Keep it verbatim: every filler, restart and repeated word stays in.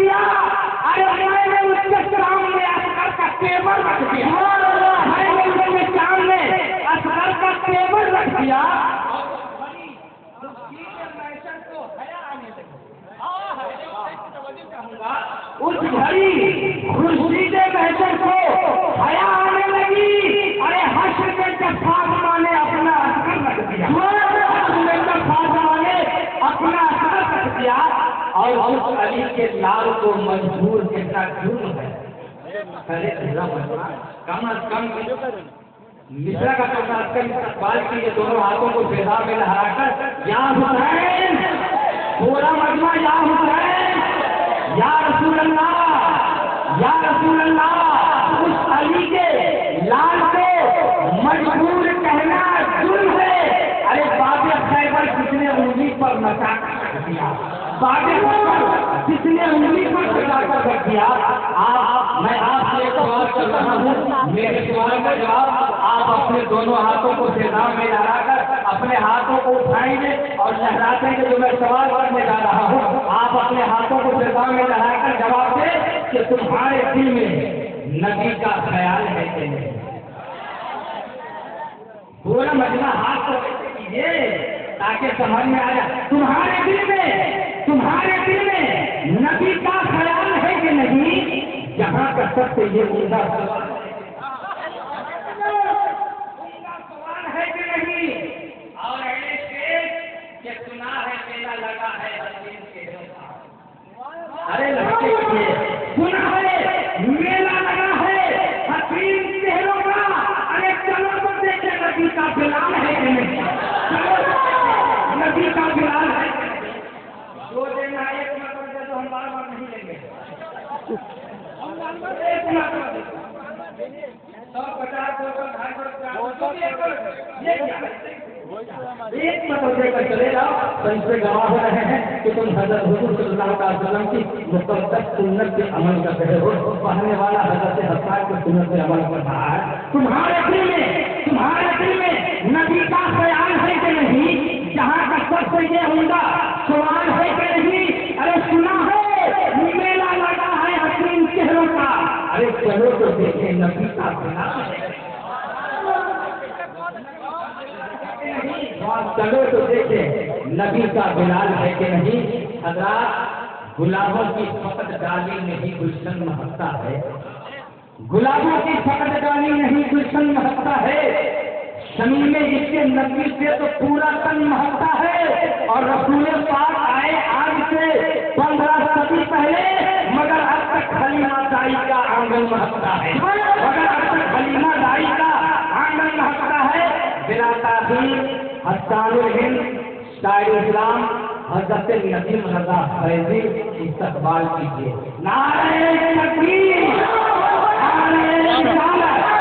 दिया, अरे मैंने उसके सामने असगर का टेबल रख दिया, मैंने उसके सामने असगर का टेबल रख दिया। उस घड़ी खुर्शीदे महशर को हया आने लगी। अरे हश्र के जब फातिमा ने अपना असगर रख दिया, जब फातिमा ने अपना असगर रख दिया, और उस अली के लाल को मजबूर कितना जुर्म है। कम अज कम मिश्रा का कम इस्तेमाल की ये दोनों हाथों को बेदार में लहराकर या हुसैन, पूरा मजमा या हुसैन, या रसूल अल्लाह, या रसूल अल्लाह, उस अली के लाल को मजबूर कहना जुर्म है। अरे बाबे खैबर किसने उंगली पर मचा कर दिया, बाबे खैबर किसने उंगली पर मचा कर रख दिया। आप मैं आपसे एक सवाल कर रहा हूँ, मेरे सवाल का जवाब आप अपने दोनों हाथों को सेना में लहराकर अपने हाथों को उठाएंगे और लहराते हैं। जो मैं सवाल करने जा रहा हूँ, आप अपने हाथों को सेना में लहराकर जवाब दे कि तुम्हारे दिल में नबी का ख्याल है कि नहीं। पूरा मजमा हाथ को कीजिए ताकि समझ में आया। तुम्हारे दिल में तुम्हारे दिल में नबी का ख्याल है कि नहीं। जहाँ का सबसे ये उम्दा सवाल है कि नहीं। और ये सुना है मेला लगा है हसीन के, अरे लड़के सुना है मेला लगा है हसीन चेहरों का। अरे चलो तो देखे नबी का बिलाल है कि नहीं, चलो नबी का बिलाल है। दो देना एक मतलब दे तो हम बार बार नहीं लेंगे, एक मतलब सौ पचास दो सौ ढाई सौ एक मतलब देकर चले जाओ तो इससे गवाह हो रहे हैं कि तुम हजरत हुजूर सल्लल्लाहु अलैहि वसल्लम की मुक़द्दस सुन्नत पे अमल कर रहे हो। पढ़ने वाला हजरत हसन की सुन्नत पे अमल कर रहा है। तुम्हारे दिल में तुम्हारे दिल में नबी का ख्याल है कि नहीं। जहाँ का सबसे ये उम्दा सवाल है कि नहीं। अरे सुना है मेला लगा है हसीन चेहरों का। अरे चलो तो देखे नबी का ख्याल है, चलो तो देखे नबी का बिलाल है कि नहीं। हज़रात, गुलाबों की फकत डाली नहीं गुलशन महकता है, गुलाबों की फकत डाली नहीं गुलशन महकता है। शमीम इसके नबी से तो पूरा तन महकता है। और रसूल पाक आए आज से पंद्रह सदी पहले, मगर अब तक हलीमा दाई का आंगन महकता है, मगर अब तक हलीमा दाई का आंगन महकता है। बिला ताक़ीद हस्तानुल हिंद शायर इस्लाम हज़रत नदीम रज़ा फैज़ी इस्तक़बाल कीजिए। नारे तकबीर, नारे रिसालत।